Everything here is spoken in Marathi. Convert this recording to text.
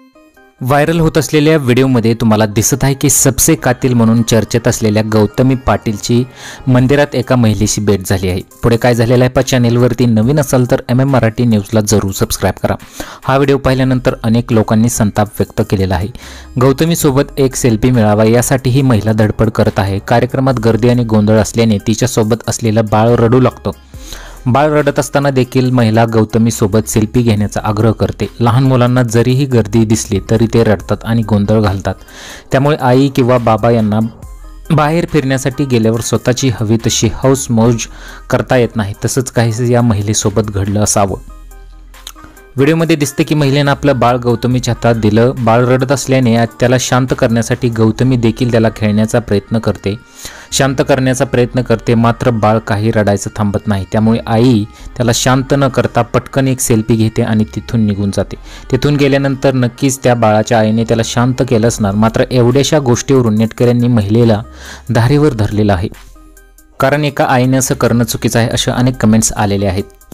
व्हायरल होत असलेल्या व्हिडिओमध्ये तुम्हाला दिसत आहे की सबसे कातिल म्हणून चर्चेत असलेल्या गौतमी पाटीलची मंदिरात एका महिलेशी भेट झाली आहे। पुढे काय झालेलं आहे चॅनेलवरती नवीन असाल तर MM मराठी न्यूजला जरूर सबस्क्राइब करा। हा व्हिडिओ पाहिल्यानंतर अनेक लोकांनी संताप व्यक्त केलेला आहे। गौतमी सोबत एक सेल्फी मिळावा यासाठी ही महिला धडपड करत आहे। कार्यक्रमात गर्दी आणि गोंधळ असल्याने तिच्या सोबत असलेलं बाळ रडू लागतं। बाळ रडत असताना देखील महिला गौतमी सोबत सेल्फी घेण्याचा आग्रह करते। लहान मुलांना जरीही गर्दी दिसली तरी ते रडतात आणि गोंधळ घालतात। त्यामुळे आई किंवा बाबा यांना बाहेर फिरण्यासाठी गेल्यावर स्वतःची हवी तशी हौस मौज करता येत नाही। तसंच काहीसे या महिलेसोबत घडलं असावं। व्हिडिओमध्ये दिसते की महिलेने आपलं बाळ गौतमीच्या हातात दिलं। बाळ रडत असल्याने त्याला शांत करण्यासाठी गौतमी देखील त्याला खेळण्याचा प्रयत्न करते, शांत करण्याचा प्रयत्न करते, मात्र बाळ काही रडायचं थांबत नाही। त्यामुळे आई त्याला शांत न करता पटकन एक सेल्फी घेते आणि तिथून निघून जाते। तिथून गेल्यानंतर नक्कीच त्या बाळाच्या आईने त्याला शांत केलं असणार, मात्र एवढ्याशा गोष्टीवरून नेटकऱ्यांनी महिलेला धारेवर धरलेलं आहे। कारण एका आईने असं करणं चुकीचं आहे अशा अनेक कमेंट्स आलेले आहेत।